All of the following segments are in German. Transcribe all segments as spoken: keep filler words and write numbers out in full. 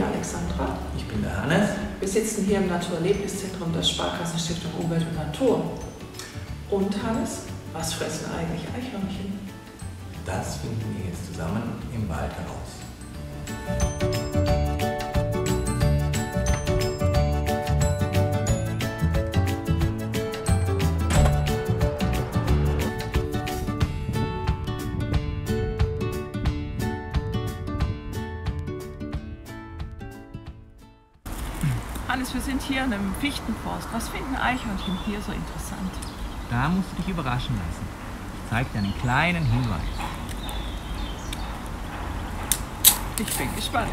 die Alexandra. Ich bin der Hannes. Wir sitzen hier im Naturerlebniszentrum der Sparkassenstiftung Umwelt und Natur. Und Hannes, was fressen eigentlich Eichhörnchen? Das finden wir jetzt zusammen im Wald heraus. Hannes, wir sind hier in einem Fichtenforst. Was finden Eichhörnchen hier so interessant? Da musst du dich überraschen lassen. Ich zeige dir einen kleinen Hinweis. Ich bin gespannt.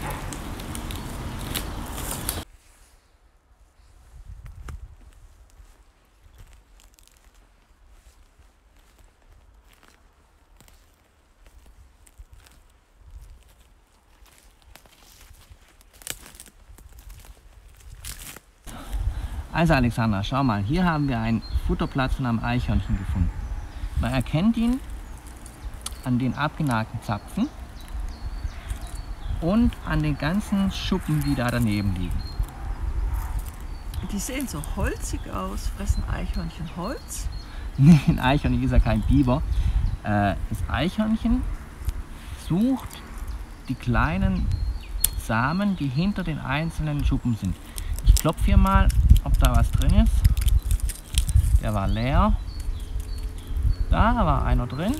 Also Alexandra, schau mal, hier haben wir einen Futterplatz von einem Eichhörnchen gefunden. Man erkennt ihn an den abgenagten Zapfen und an den ganzen Schuppen, die da daneben liegen. Die sehen so holzig aus. Fressen Eichhörnchen Holz? Nee, ein Eichhörnchen ist ja kein Biber. Das Eichhörnchen sucht die kleinen Samen, die hinter den einzelnen Schuppen sind. Ich klopfe hier mal, ob da was drin ist. Der war leer. Da war einer drin.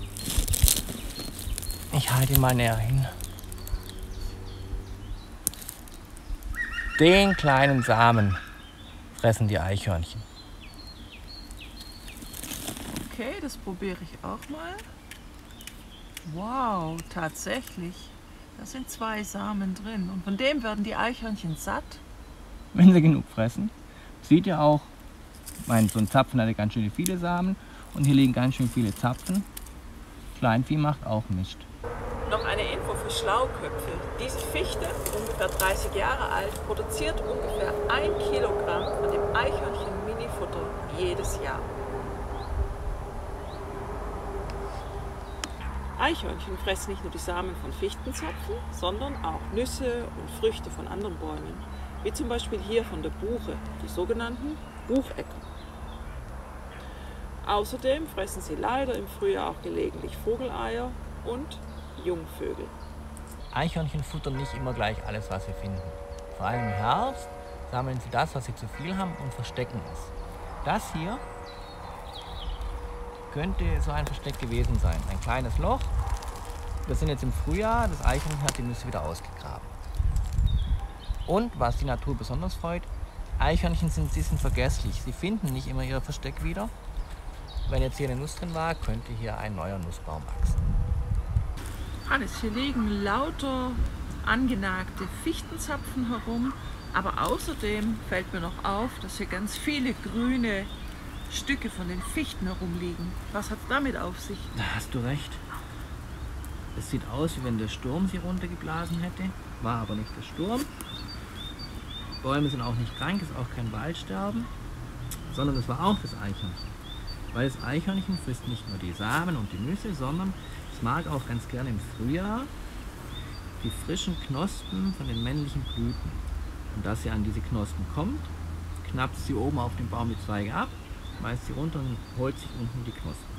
Ich halte ihn mal näher hin. Den kleinen Samen fressen die Eichhörnchen. Okay, das probiere ich auch mal. Wow, tatsächlich. Da sind zwei Samen drin. Und von dem werden die Eichhörnchen satt. Wenn sie genug fressen. Seht ihr auch, ich meine, so ein Zapfen hat ja ganz schön viele Samen und hier liegen ganz schön viele Zapfen. Kleinvieh macht auch Mist. Noch eine Info für Schlauköpfe. Diese Fichte, ungefähr dreißig Jahre alt, produziert ungefähr ein Kilogramm von dem Eichhörnchen-Minifutter jedes Jahr. Eichhörnchen fressen nicht nur die Samen von Fichtenzapfen, sondern auch Nüsse und Früchte von anderen Bäumen. Wie zum Beispiel hier von der Buche, die sogenannten Buchecker. Außerdem fressen sie leider im Frühjahr auch gelegentlich Vogeleier und Jungvögel. Eichhörnchen futtern nicht immer gleich alles, was sie finden. Vor allem im Herbst sammeln sie das, was sie zu viel haben, und verstecken es. Das hier könnte so ein Versteck gewesen sein. Ein kleines Loch. Wir sind jetzt im Frühjahr, das Eichhörnchen hat die Nüsse wieder ausgegraben. Und was die Natur besonders freut, Eichhörnchen sind, sie sind vergesslich. Sie finden nicht immer ihr Versteck wieder. Wenn jetzt hier eine Nuss drin war, könnte hier ein neuer Nussbaum wachsen. Hannes, hier liegen lauter angenagte Fichtenzapfen herum. Aber außerdem fällt mir noch auf, dass hier ganz viele grüne Stücke von den Fichten herumliegen. Was hat es damit auf sich? Da hast du recht. Es sieht aus, wie wenn der Sturm sie runtergeblasen hätte. War aber nicht der Sturm. Bäume sind auch nicht krank, ist auch kein Waldsterben, sondern es war auch das Eichhörnchen. Weil das Eichhörnchen frisst nicht nur die Samen und die Nüsse, sondern es mag auch ganz gerne im Frühjahr die frischen Knospen von den männlichen Blüten. Und dass sie an diese Knospen kommt, knappt sie oben auf dem Baum die Zweige ab, schmeißt sie runter und holt sich unten die Knospen.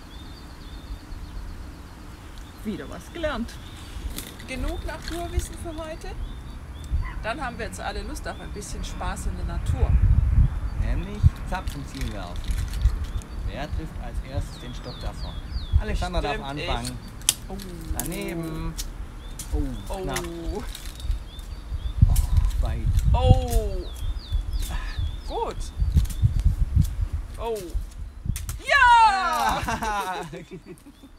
Wieder was gelernt. Genug Naturwissen für heute? Dann haben wir jetzt alle Lust auf ein bisschen Spaß in der Natur. Nämlich Zapfenziel werfen. Wer trifft als erstes den Stock davon? Alexandra darf anfangen. Oh. Daneben. Oh, knapp. Oh. Oh, weit. Oh. Gut. Oh. Ja! Ah.